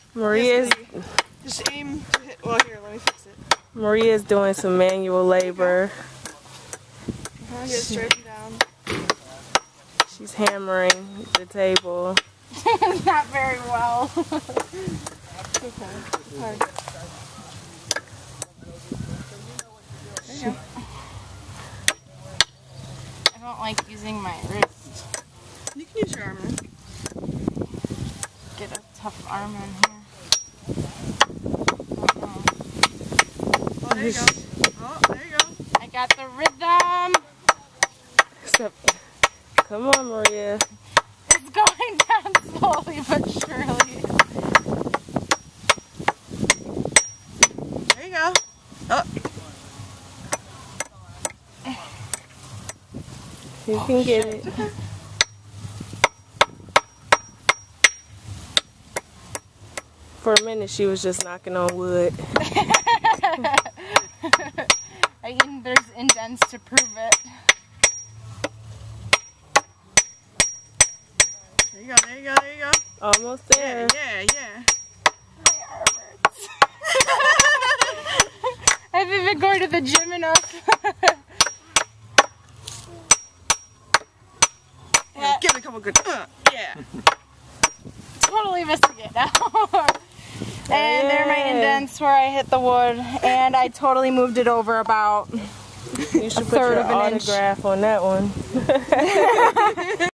Maria's just aim to hit. Well, here, let me fix it. Maria's doing some manual labor. Get straight down. She's hammering the table. Not very well. Okay. Hard. There you go. I don't like using my wrist. You can use your arm. Get a tough arm in here. Oh, there you go. Oh, there you go. I got the rhythm. Except, come on, Maria. It's going down slowly but surely. There you go. Oh. You can get it. For a minute, she was just knocking on wood. There's indents to prove it. There you go, there you go, there you go. Almost there. Yeah. My arm hurts. I haven't been going to the gym enough. Yeah, give it a couple good. Yeah. Totally missing it now. And there are my indents where I hit the wood, and I totally moved it over about You should put your autograph on that one.